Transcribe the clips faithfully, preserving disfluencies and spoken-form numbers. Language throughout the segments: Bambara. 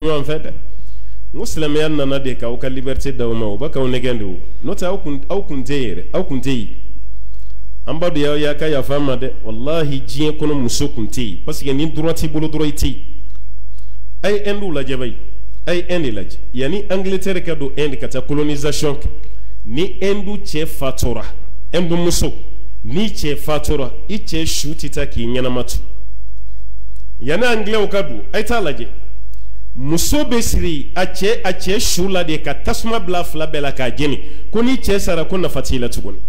ɲɔgɔn fɛ dɛ n ko silamɛya nana de k'aw ka liberté d'aw ma o b'a k'aw nɛgɛn de o n'o tɛ aw kun aw kun tɛ yɛrɛ aw kun tɛ yen an b'a dɔn y'aw y'a ka yafa ma dɛ walahi diɲɛ kɔnɔ muso kun tɛ yen parce que ni droit t'i bolo dɔrɔn i tɛ yen a ye Inde lajɛ bayi a ye Inde lajɛ yanni Angleterre ka don Inde ka taa colonisation kɛ ni Inde cɛ fatura Inde muso ni cɛ fatura i cɛ su tɛ taa k'i ɲɛnama tu yanni Anglais ka don a ye taa lajɛ muso bɛ siri a cɛ a cɛ su la de ka tasuma bila fila bɛɛ la k'a jeni ko ni cɛ sara ko nafa t'i la tuguni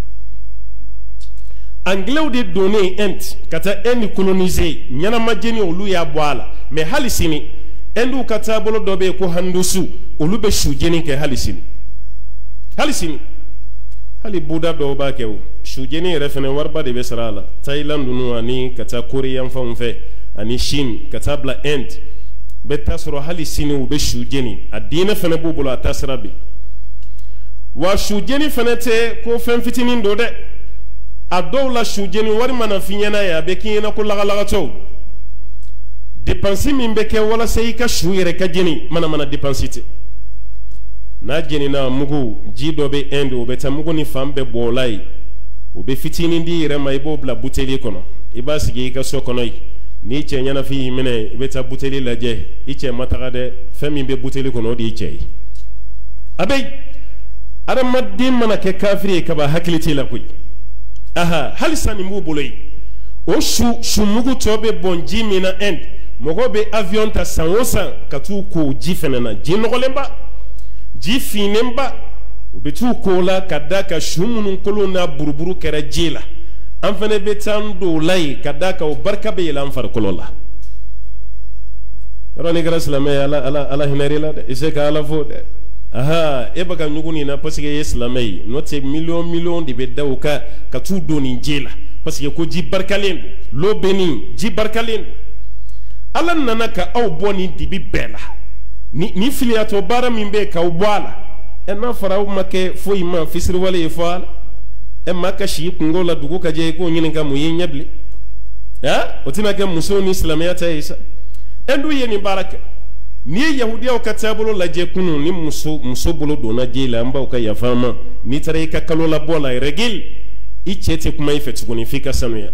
Anglais de donnen Inde ka taa Inde coloniser ɲɛnama jeni olu y'a bɔ a la mais hali sini Inde ka taabolo dɔ bɛ yen ko handusu olu bɛ su jeni kɛ hali sini hali sini hali buda dɔw b'a kɛ o su jeni yɛrɛ fɛnɛ wariba de bɛ sara a la Thailand ninnu ani ka taa Kore yan fanw fɛ ani Chine ka taa bila Inde bɛ taa sɔrɔ hali sini u bɛ su jeni a diinɛ fɛnɛ b'u bolo a taasira bi wa su jeni fɛnɛ tɛ ko fɛn fitinin don dɛ a dɔw la su jeni wari mana f'i ɲɛna ye a bɛ k'i ɲɛna ko lagalagatɔw dépense min bɛ kɛ walasa i ka su yɛrɛ ka jeni mana mana dépense tɛ n'a jenina mugu ji dɔ bɛ Inde o bɛ taa mugu ni fan bɛɛ bɔ o la yen o bɛ fitinin di yɛrɛ ma i b'o bila buteli kɔnɔ i b'a sigi i ka so kɔnɔ yen n'i cɛ ɲɛnafin y'i minɛ i bɛ taa buteli lajɛ i cɛ ma taga dɛ fɛn min bɛ buteli kɔnɔ o de y'i cɛ ye a bɛ yen adamaden mana kɛ kafiri ye kaba hakili t'i la koyi aha halisa nin b'u bolo yen o su su mugu tɔ bɛ bɔn ji min na Inde mɔgɔw bɛ avion ta san o san ka t'u ko ji fɛnɛ na ji nɔgɔlenba ji finnenba u bɛ t'u ko la ka da ka su minnu kolon n'a buruburu kɛra ji la an fɛnɛ bɛ taa an don o la yen ka da ka o barika bɛ yɛlɛ an farikolo la yɔrɔ n'i kɛra silamɛ ye ala ala ala hinɛ la dɛ i se ka ala fo dɛ aha e bɛ ka ɲugun nin na parce que e ye silamɛ ye n'o tɛ miliyɔn miliyɔn de bɛ da o kan ka t'u don nin ji la parce que ko ji barikalen don l'eau bénie ji barikalen don ala nana ka aw bɔ nin dibi bɛɛ la ni ni filiyatɔ baara min bɛ k'aw bɔ a la ɛ n'a fɔra aw ma kɛ foyi ma fisiriwale ye fɔ a la ɛ maa ka si kungo la dugu ka jɛ i k'o ɲininka mun ye ɲɛ bilen ɛ o tɛna kɛ musow ni silamɛya ta ye sa ɛ n'u ye nin baara kɛ n'i ye yahudiyaw ka taabolo lajɛ kunun ni muso muso bolo donna ji la an b'aw ka yafa ma n'i taara i ka kalo labɔ la règle i cɛ tɛ kuma i fɛ tuguni f'i ka sanuya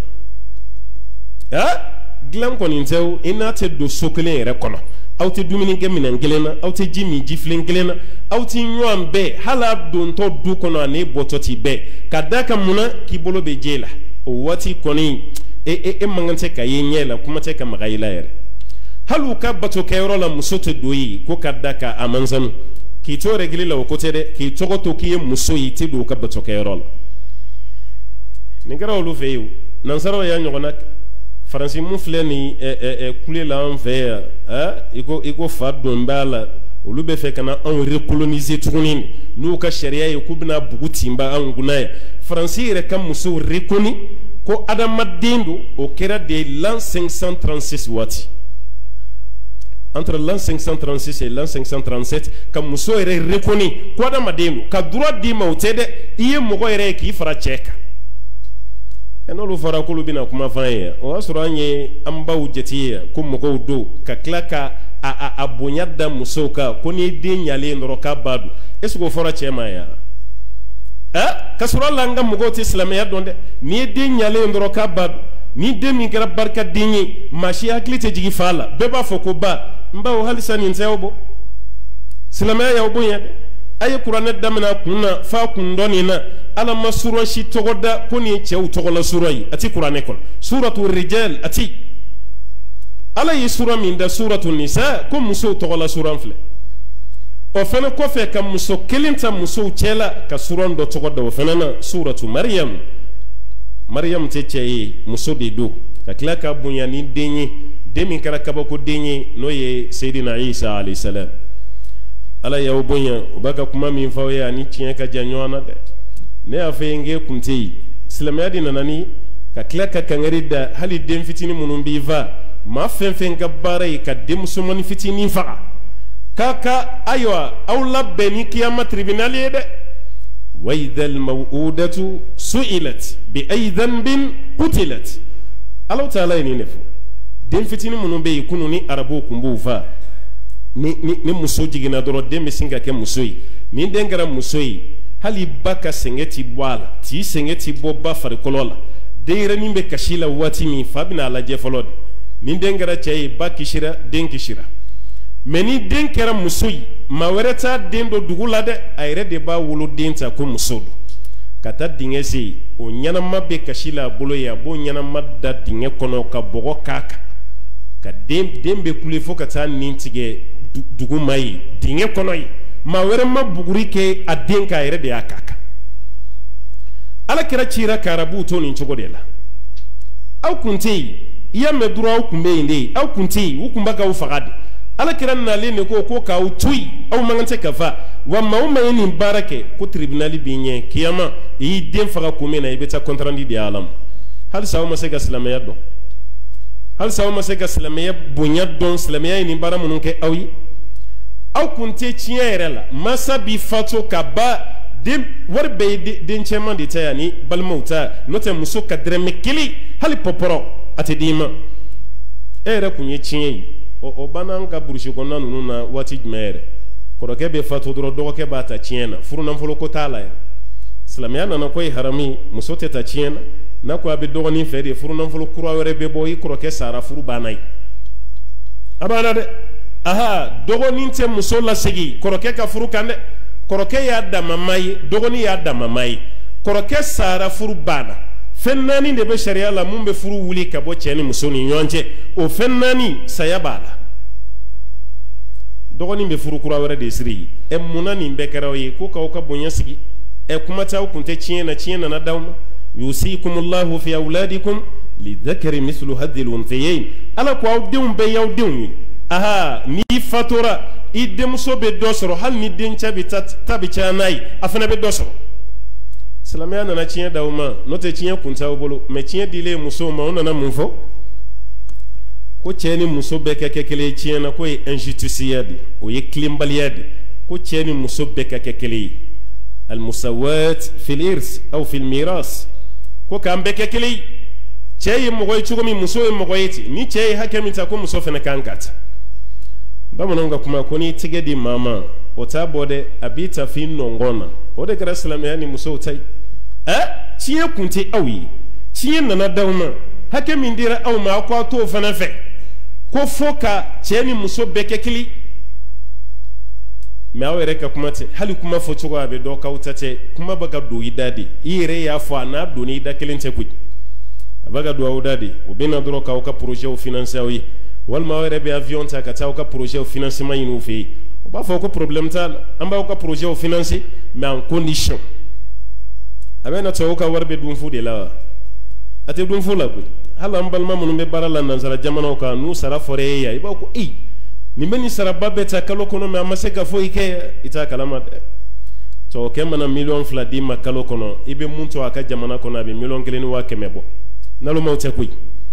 ɛ dilan kɔni tɛ o i n'a tɛ don so kelen yɛrɛ kɔnɔ aw tɛ dumuni kɛ minɛn kelen na aw tɛ ji min jifilen kelen na aw tɛ ɲɔgɔn bɛɛ hali a dontɔ du kɔnɔ ani bɔtɔ t'i bɛɛ ka da ka mun na k'i bolo bɛ je la o waati kɔni e e e man kan tɛ ka ye ɲɛ la kuma tɛ ka maga i la yɛrɛ hali u ka batokɛyɔrɔ la muso tɛ don yen ko ka da ka a mansanu k'i to règle la o ko tɛ dɛ k'i tɔgɔ to k'i ye muso ye i tɛ don u ka batokɛyɔrɔ la nin kɛra olu fɛ yen o nansaraw y'a ɲɔgɔnna kɛ faransi mun filɛ nin kule la an fɛ yan i ko i ko fa don b'a la olu bɛ fɛ ka na anw recoloniser tuguni n'u ka sariya ye k'u bɛna bugu tinba anw kunna yan faransi yɛrɛ ka musow reconni ko adamaden don o kɛra de l'an cinq cent trente-six waati entre l'an cinq cent trente-six et l'an cinq cent trente-sept ka muso yɛrɛ reconni ko adamaden don ka droit d'i ma o tɛ dɛ i ye mɔgɔ yɛrɛ ye k'i fara cɛ kan n'olu fɔra k'olu bɛna kuma f'an ye o y'a sɔrɔ an ye an baw jate ye ko mɔgɔw don ka tila ka a a a bonya da musow kan ko n'i den ɲalen dɔrɔn k'a b'a dun est ce que o fɔra cɛ ma yan ɛ ka sɔrɔ hali an ka mɔgɔw tɛ silamɛya dɔn dɛ n'i ye den ɲalen dɔrɔn k'a b'a dun ni den min kɛra barikaden ye maa si hakili tɛ jigin fa la bɛɛ b'a fɔ ko ba n baw halisa nin tɛ aw bɔ silamɛya y'aw bonya dɛ a ye kuranɛ daminɛ kun na f'a kun dɔ nin na ala ma sura si tɔgɔ da ko nin ye cɛw tɔgɔ la sura ye a ti kuranɛ kɔnɔ suratu rijal a ti ala ye sura min da suratu nisa ko musow tɔgɔ la sura filɛ o fana kɔfɛ ka muso kelen ta musow cɛ la ka sura dɔ tɔgɔ da o fana na suratu mariyam mariyam tɛ cɛ ye muso de don ka tila ka bonya ni den ye den min kɛra kabako den ye n'o ye seyidina isa alayhi salam ala y'aw bonya o b'a ka kuma min f'aw ye ani tiɲɛ ka jan ɲɔgɔn na dɛ ne y'a fɔ n k'e kun tɛ yen silamɛya de nana ni ka tila ka kangari da hali den fitinin minnu b'i fa maa fɛn fɛn ka baara ye ka denmusomani fitinin faga k'a ka ayiwa aw labɛn ni kiyama tribunal ye dɛ wa idhal maw'udatu su'ilat bi ayi dhanbin qutilat Allahu Ta'ala ye nin de fɔ den fitinin minnu bɛ yen kunun ni arabuw kun b'u fa ni ni, ni muso jigina doro den be singa ke muso yi ni den gara muso yi hali baka sengeti bwala ti sengeti bo ba fari kolola deira ni be kashila wati mi fabina la je folode ni den gara chei ba kishira den kishira meni den kera muso yi ma wereta den do dugula de ayre de ba wulu den ta ko muso do kata dingesi o nyana mabbe kashila bolo ya bo nyana madda dinge kono ka bogo kaka ka dem dembe kule fo kata nintige dugu mai dinge kono yi ma were mabuguri ke aden ka ayre de akaka ala kira chira karabu to ni chogo de la au kunti ya medura au kumbe inde au kunti ukumba ka ufagade ala kira nale ne ko ko ka utui au mangante kafa wa mauma yini barake ko tribunali binye kiyama yi den faga kume na ibeta kontrandi di alam hal sawo masega islamiyya do hal sawo masega islamiyya bunya don islamiyya yini bara munun ke awi au kunte chiere la masa bi fato ka ba dem warbe den chema di tayani balmauta note muso ka dreme kili hal poporo atedima era kunye chiye o bananga burushi konna nunu na wati mere koroke be fatu dro doke bata chiena furu nan folo ko tala islamiyya na koy harami musote ta chiena na ko abe dogoni fede furu nan folo kuro were be boyi koroke sara furu banai abana de aha dogoni te musola sigi koroke ka furu kande koroke ya da mamai dogoni ya da mamai koroke sara furu bana fennani de be sharia la mumbe furu wuli ka bo cheni musoni nyonje o fennani sayabala dogoni be furu kura were de siri e munani be karawi ko ka ka bonya sigi e kuma ta kunte chiena chiena na dawma yusikumullahu fi auladikum lidhakari mithlu hadhil unthayayn ala ko awdum be yawdum aha ni fatura idem so be dosoro hal ni den chabi tabi chanai afana be dosoro islamiyya na chiena dawma note chiena kunta obolo me chiena dile muso ma ona na munfo ko cheni muso beka kekele chiena ko e injustice o ye klimbaliade ko cheni muso beka kekele al musawat fi al-irs aw fi al-miras ko kan beka kekele chey mo goy chugo mi muso mo goyiti ni chey hakemi ta ko muso fena kankata bamononga kuma ko ni tigedi mama o tabode abita fi nongona o de kra islamiyya ni muso tai eh chiye kunti awi chiye nana dawma hakemi ndira aw ma ko to fena fe ko foka cheni muso bekekili me awere ka kuma te hali kuma fo chugo abe do ka utate kuma baga do idadi ire ya fo na do ni da kelinte ku baga do awdadi o bena do ka ka projet o financier wi wal ma were be avion ta ka ta ka projet o financement yinu fi o ba fo ko problème tal amba ka projet o financier mais en condition abena to ka warbe dum fu de la ate dum fu la ku hala mbalma munun be barala nan sara jamano ka nu sara fore ya iba ko e ni meni sara babeta kalo kono me amase ka fo ike ita kalama to kemana million fladi makalo kono ibe muntu aka jamana kono abi million keleni wa kemebo nalo mawte kuy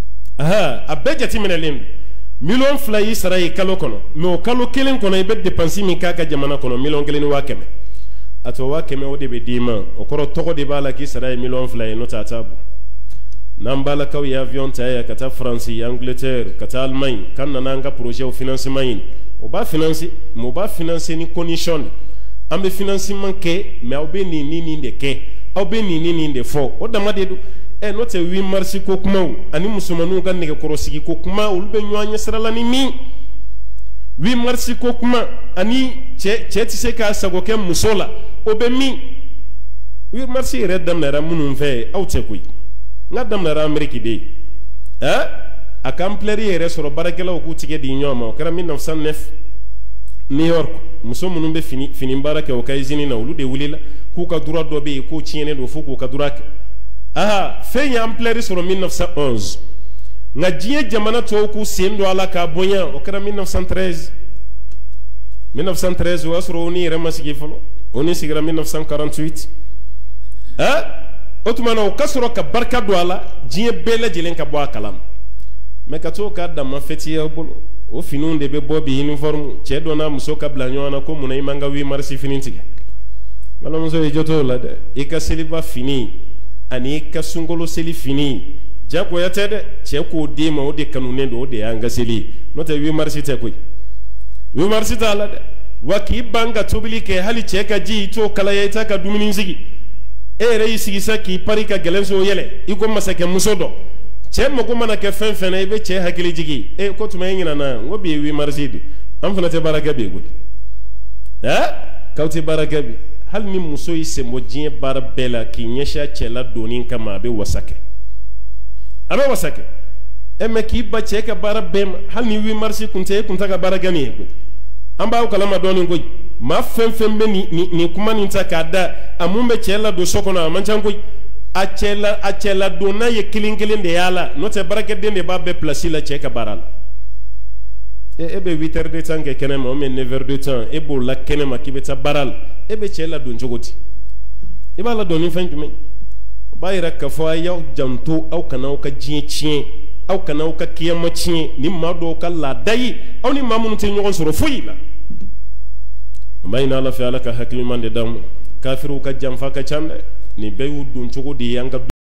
aha abeja timene lim million flai sara e kalo kono me o kalo kelen kono ibe dépenser mi kaka jamana kono million keleni wa keme ato wa keme o de be dima o koro togo de bala ki sara e million flai no tatabu nambala kaw ya avion ta ya kata France Angleterre kata Allemagne kan nanga projet au financement o ba financer mo ba financer ni condition ambe financement ke mais obe ni ni ni de ke obe ni ni ni de fo o dama de do e no te huit mars ko kuma ani musumanu kan ne ko sigi ko kuma o be nyoanya srala ni mi huit mars ko kuma ani che che ti se ka sago ke musola obe mi huit mars redam na ramunun fe awte kuy ngadam na Amerika de eh akampleri yere soro barakela ku tige di nyoma kara mille neuf cent neuf New York muso munun be fini fini baraka o kayzini na ulu de wulila ku ka dura do be ku chiene do fu ku ka dura aha fe ya ampleri soro mille neuf cent onze nga jiye jamana to ku sendo ala ka bonya o kara mille neuf cent treize mille neuf cent treize wa soro ni remasigi folo oni sigira mille neuf cent quarante-huit eh otumana o kasoro ka barka do ala jiye bele jelen ka bo akalam me ka to ka da ma feti ya bolo o finunde be bobi uniforme che do na muso ka blanyo na ko munay manga wi marsi fininti wala muso e joto la de e ka seliba fini ani ka sungolo seli fini jako ya tede che ko de ma o de kanune do de anga seli no te wi marsi te ko wi marsi ta la de wa ki banga tobili ke hali che ka ji to kala ya ita ka dumini sigi e re sigi sa ki pari ka gelenso yele iko masake musodo che mo ko mana ke fen fen e be che hakili jigi e ko tuma yina na ngo bi wi marsi di am fana te baraka be go ha kawti baraka bi hal ni muso yi se mo jien bar bela ki nyesha che la donin kama be wasake abe wasake e me ki ba che ka bar bem hal ni wi marsi kunte kunta ka baraka ni go amba ko lama donin go ma fen fen be ni ni kuma ni ta kada amumbe che la do sokono amancan go a che la a che la dona ye kilingilin de yala no te baraka de ne ba be place la che ka baral e ebe huit heures de temps ke kene ma men neuf heures de temps e bo la kene ma kibeta baral ebe che la don jogoti e ba la don fin jume ba ira ka fo ayaw janto aw kana ka jin chien aw kana ka kiyama chien ni ma do ka la dai aw ni mamun te nyogon soro foyi la bayna la fi alaka hakli man de dam kafiru ka jam fa ka chande ni bayu don jogodi yanga